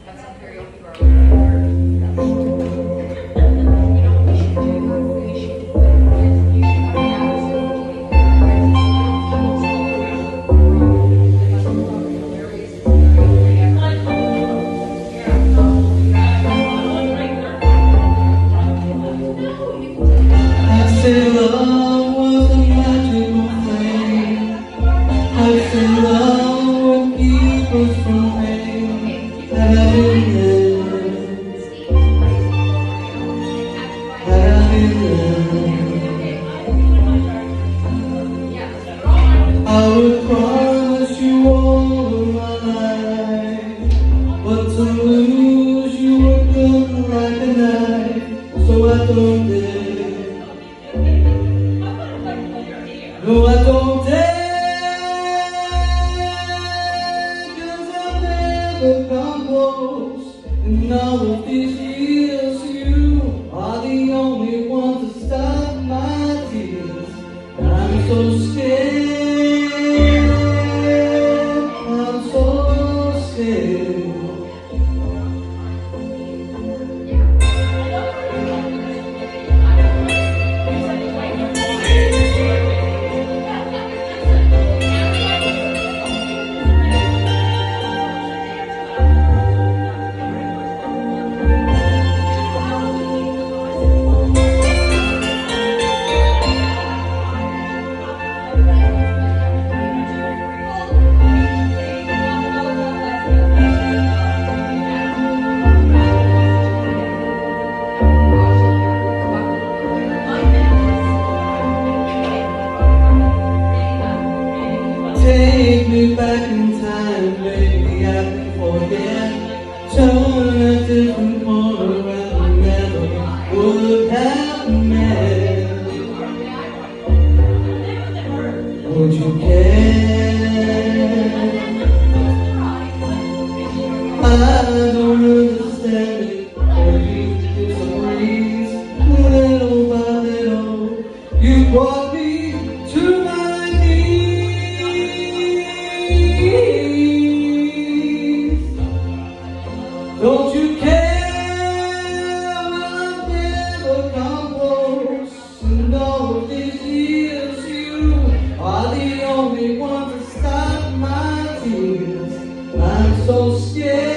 I would promise you all of my life, but to lose you were good like a knife, so I don't dare. No, I don't dare, 'cause I've never come close. In all of these years, you are the only one to stop my tears. I'm so scared. Take me back in time, maybe I can forget. Turn a different corner and we never would have met. Would you care? I don't understand it, but you disagree. Little by little, you brought me to my don't you care when I've never come close? In all of these years, you are the only one to stop my tears. I'm so scared.